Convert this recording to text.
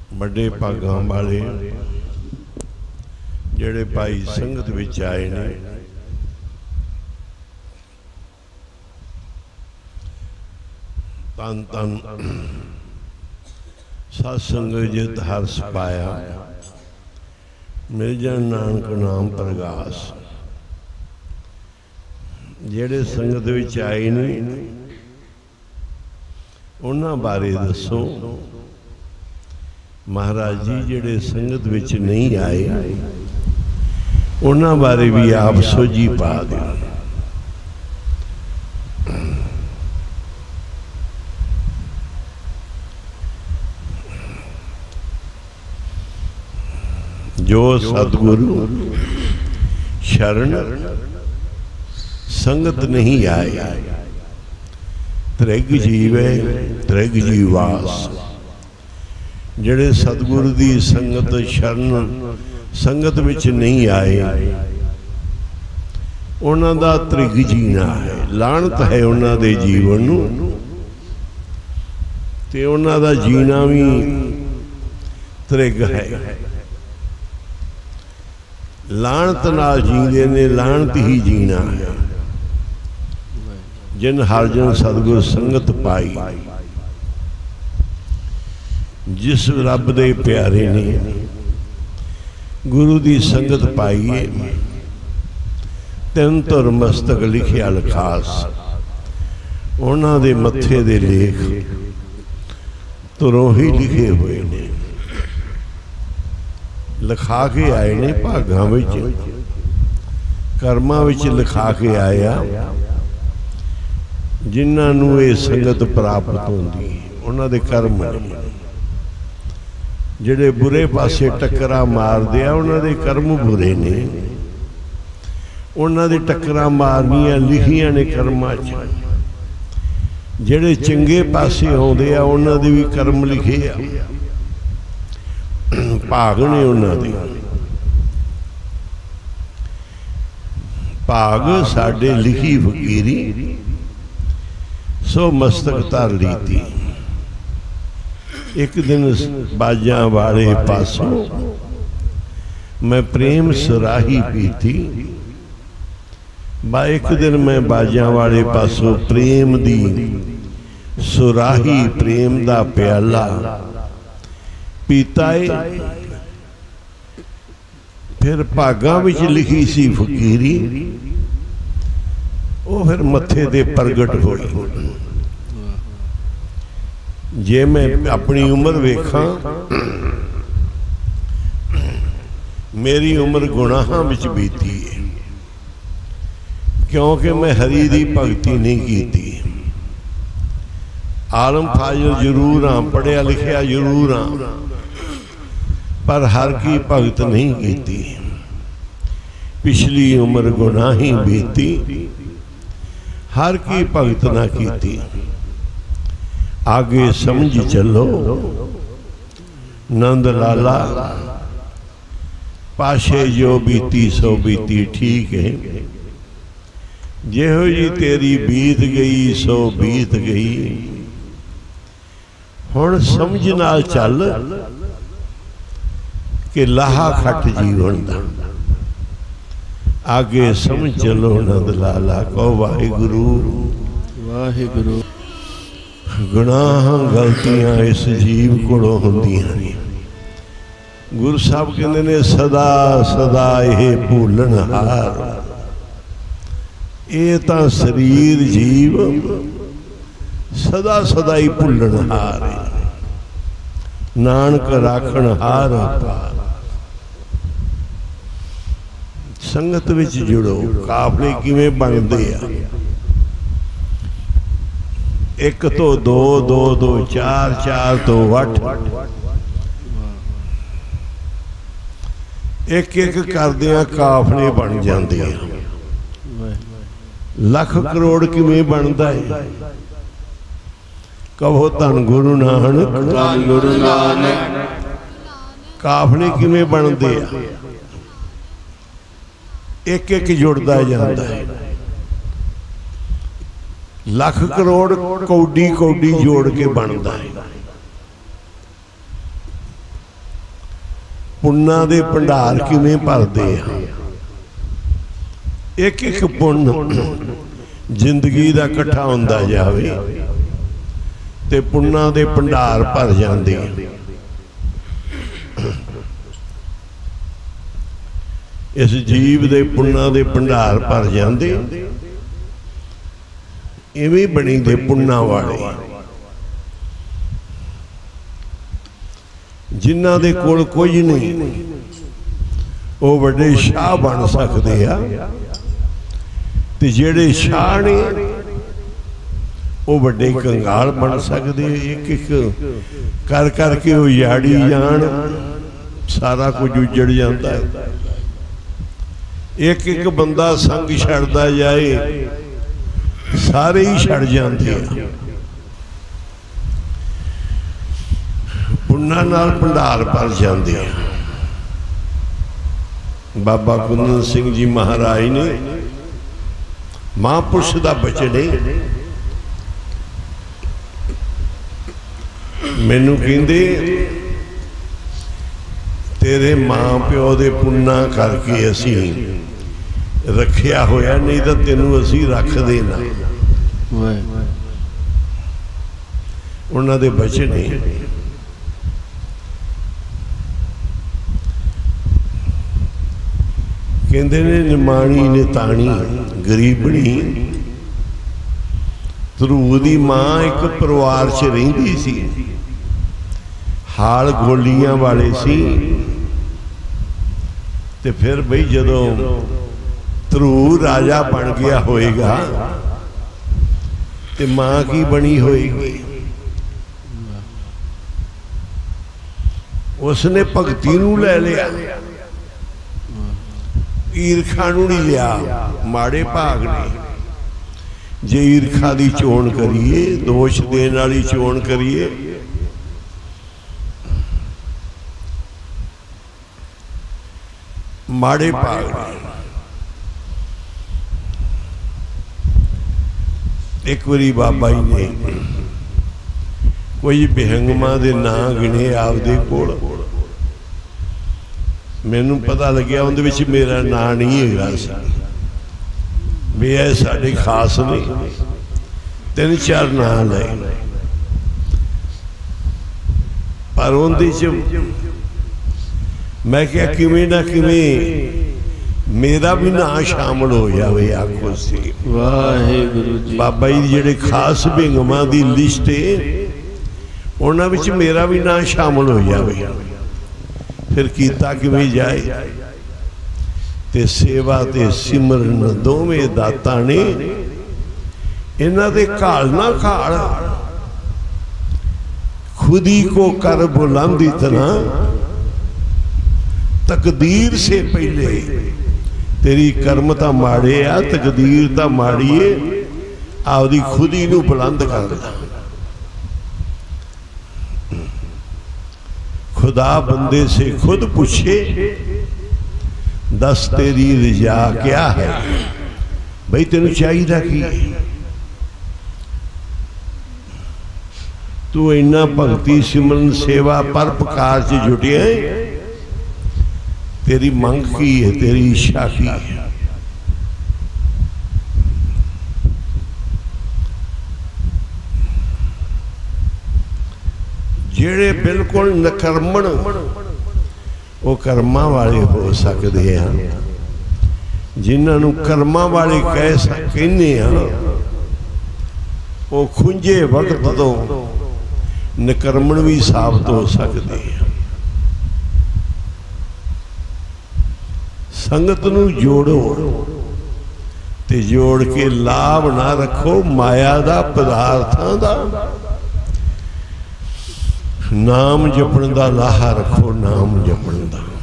बड़े भागां वाले जिहड़े भाई संगत विच आए ने, तन तन सत्संग जित हरस पाया, मिर्जा नानक नाम प्रगास। जिहड़े संगत विच आए ने उन्हां बारे दसो। महाराज जी जिहड़े संगत विच नहीं आए उन्हां बारे भी आप सोझी पा दिओ। जो सतगुरु शरण संगत नहीं आए, त्रिग जीवे त्रिग जीवास। जिहड़े सतगुरु दी संगत शरण संगत विच नहीं आए उन्हां दा त्रिग जीना है, लानत है उन्हां दे जीवन नूं, ते उन्हां दा जीना भी त्रिग है। लानत नाल जींदे ने, लानत ही जीना है। जिन हर जन सतगुर संगत पाई, जिस रब दे प्यारे ने गुरु दी संगत पाई है, तिन धुर मस्तक लिखिया लखास। उन्हां दे मत्थे दे लेख धुरों ही लिखे हुए ने, लिखा के आए ने भागां विच, कर्मां विच लिखा के आया। जिन्हां नूं ये संगत प्राप्त होंदी उन्हां दे कर्म ने। जिहड़े बुरे पासे टक्करा मारदे आ उन्हां दे कर्म बुरे ने, उन्हां दे टक्करा मारनियां लिखियां ने कर्मां च। जिहड़े चंगे पासे आउंदे आ उन्हां दे भी कर्म लिखे आ, भाग ने उन्हां दे। भाग साडे लिखी फकीरी सो मस्तक धर लीती। एक दिन बाजा वाले पासों मैं प्रेम सुराही पीती। एक दिन मैं बाजा वाले पासों प्रेम दी सुराही, प्रेम दा प्याला पीता है। फिर भागां विच लिखी सी फकीरी, वो फिर मत्थे दे प्रगट होई। जे मैं अपनी उम्र वेखा, मेरी उम्र गुनाहां विच बीती है, क्योंकि मैं हरी दी भगती नहीं कीती। आलम फाजिल जरूर हाँ, पढ़िया लिखिया जरूर हाँ, पर हर की भगत नहीं कीती। पिछली उम्र गुनाही बीती, हर की भगत ना कीती। आगे समझ चलो नंद लाला, पाशे जो बीती सो बीती ठीक है। जेहो जी तेरी बीत गई सो बीत गई। हुण समझ नाल चल कि लाहा खट जीवन दा। आगे समझ चलो नंद लाला, कहो वाहिगुरु वाहिगुरु। गुनाह गलतियां इस जीव कोलों होंदियां ने। गुरु साहब कहते ने सदा सदा ये भूलनहार। ये तां शरीर जीव सदा सदा ही भूलनहार है। नानक राखणहार अपार। संगत विच जुड़ो। काफले किवें बनदे आ? एक तो दो, दो तो चार, चार तो वट, एक एक करदियां काफले बन जाते हैं। लख करोड़ किवें बनता है? कहो धन गुरु नानक, धन गुरु नानक। काफले किवें बनते आ? एक एक जुड़ता जाता है। लख करोड़ कौडी कौडी जोड़ के बनता है। पुन्ना दे भंडार किवें भरदे आ। एक एक पुण्य जिंदगी दा इकट्ठा हुंदा जावे ते पुन्ना दे भंडार भर जांदे। इस जीव दे पुन्ना दे भंडार भर जांदे। इवें बनी दे पुन्ना वाले जिन्हां दे कोल कोई नहीं वो वड्डे शाह बन सकते आ ते जेड़े शाह ने वो वड्डे कंगाल बन सकते। एक एक कर करके वो याड़ी जान सारा कुछ उजड़ जाता है। एक एक बंदा संग छड़दा जाए सारे ही छड़ जाते हैं। पुन्ना नाल भंडार भर जाते हैं। बाबा कुंदन सिंह जी महाराज ने महापुरुष का बचन है। मैनू कहंदे तेरे मां प्यो दे पुन्ना करके असी रखिया होया, नहीं तो तेनू असी रख देना। उन्हां दे बचन है। कहते ने निमाणी निताणी गरीबनी ध्रुव दी मां एक परिवार च रहिंदी सी। हाल गोलियां वाले सी ते फिर बई जदों ध्रुव राजा बन गया होएगा ते मां की बनी होएगी। उसने भगती नूं लै लिया, ईरखा नूं नहीं लिया। माड़े भाग ने जे ईरखा की चोण करिए, दोष देने वाली चोण करिए, माड़े भाग ने। एक बारी बाबा जी ने कोई बेहंगमा दे नां गिने आपदे कोल। मैनू पता लग्या उहदे विच मेरा नां नहीं हैगा सी, भी ये साडे खास ने। 3-4 नां लए पर उहदे च मैं क्या किवें ना किवें मेरा भी नां शामिल हो जाए। आखो सी वाहिगुरू जी। बाबा जी जेडे खास बेहंगमा दी लिस्ट है उन्हां विच मेरा भी नां शामिल हो जाए। फिर कीता किवें जाए ते सेवा ते सिमरन दोवें दाता ने इन्हां दे घाल ना घाल। खुदी को कर बुलंद इतना, तकदीर से पहले तेरी कर्म तां माड़े आ, तकदीर तां माड़ी है। आपदी खुदी नूं बुलंद कर ला। खुदा बंदे से खुद पूछे, दस तेरी रिजा क्या है। भाई तेनू चाहिए की? तू इन्ना भगती सिमरन सेवा परोपकार च जुटिया है, तेरी मंग की है, तेरी इच्छा की है। जेड़े बिल्कुल नकर्मण वो कर्मा वाले हो सकते हैं। जिन्होंने कर्मा वाले कहने वो खुंजे वक्त तो नकर्मण भी साबित हो सकते हैं। संगत नूं जोड़ो ते जोड़ के लाभ ना रखो माया दा, पदार्थां दा। नाम जपण दा लाहा रखो, नाम जपण दा।